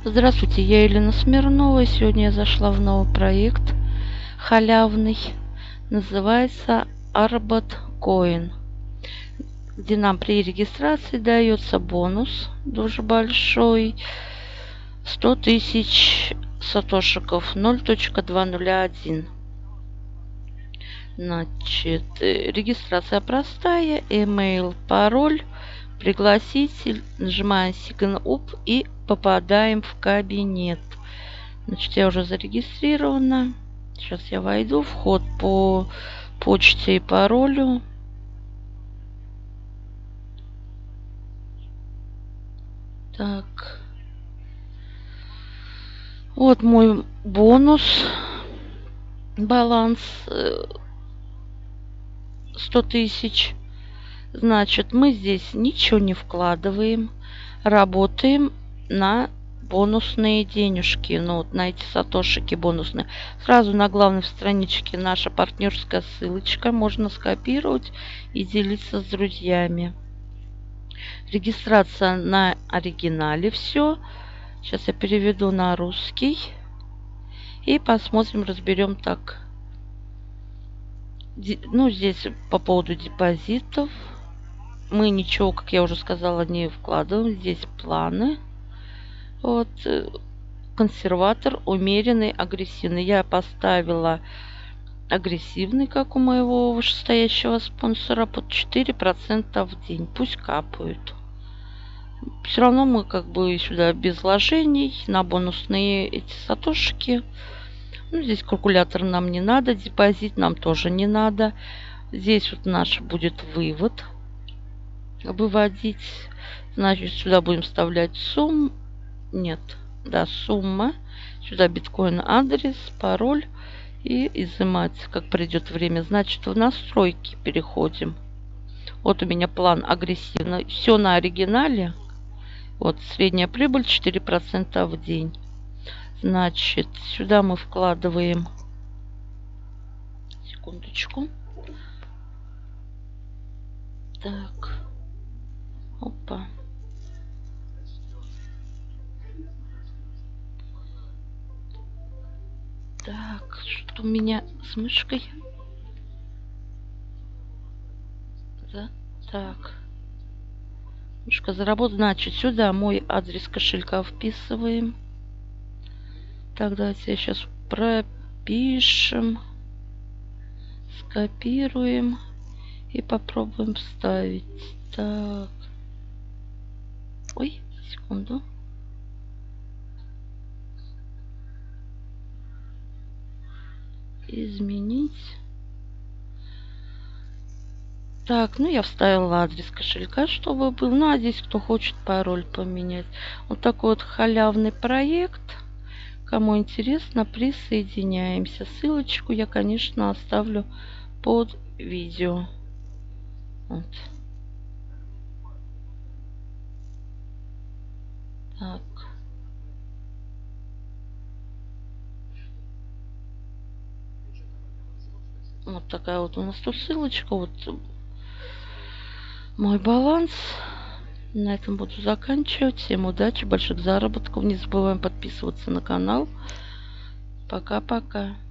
Здравствуйте, я Елена Смирнова. Сегодня я зашла в новый проект халявный. Называется Arbot Coin, где нам при регистрации дается бонус дуже большой. 100 тысяч сатошиков 0.201. Значит, регистрация простая. Email, пароль, пригласитель. Нажимаем Sign Up и попадаем в кабинет. Значит, я уже зарегистрирована. Сейчас я войду. Вход по почте и паролю. Так. Вот мой бонус. Баланс 100 тысяч. Значит, мы здесь ничего не вкладываем. Работаем на бонусные денежки. Ну, вот на эти сатошики бонусные. Сразу на главной страничке наша партнерская ссылочка. Можно скопировать и делиться с друзьями. Регистрация на оригинале. Все. Сейчас я переведу на русский. И посмотрим, разберем так. Ну, здесь по поводу депозитов. Мы ничего, как я уже сказала, не вкладываем. Здесь планы. Вот. Консерватор, умеренный, агрессивный. Я поставила агрессивный, как у моего вышестоящего спонсора, под 4% в день. Пусть капают. Все равно мы как бы сюда без вложений на бонусные эти сатошики. Ну, здесь калькулятор нам не надо, депозит нам тоже не надо. Здесь вот наш будет вывод. Выводить. Значит, сюда будем вставлять сумму. Нет, да, сумма. Сюда биткоин адрес, пароль. И изымать, как придет время. Значит, в настройки переходим. Вот у меня план агрессивный. Все на оригинале. Вот средняя прибыль 4% в день. Значит, сюда мы вкладываем. Секундочку. Так. Опа. Так, что у меня с мышкой? Да, так. Мышка заработала. Значит, сюда мой адрес кошелька вписываем. Так, давайте я сейчас пропишем. Скопируем. И попробуем вставить. Так. Ой, секунду. Изменить. Так, ну я вставила адрес кошелька, чтобы был. Ну, а здесь кто хочет пароль поменять. Вот такой вот халявный проект. Кому интересно, присоединяемся. Ссылочку я, конечно, оставлю под видео. Вот. Так. Вот такая вот у нас тут ссылочка. Вот мой баланс. На этом буду заканчивать. Всем удачи, больших заработков. Не забываем подписываться на канал. Пока-пока.